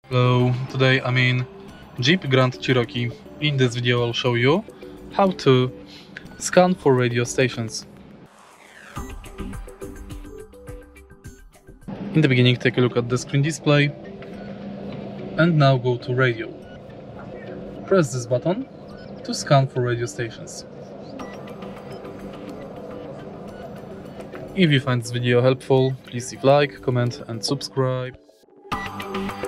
Hello, today I'm in Jeep Grand Cherokee. In this video I'll show you how to scan for radio stations. In the beginning, take a look at the screen display and now go to radio. Press this button to scan for radio stations. If you find this video helpful, please leave a like, comment and subscribe.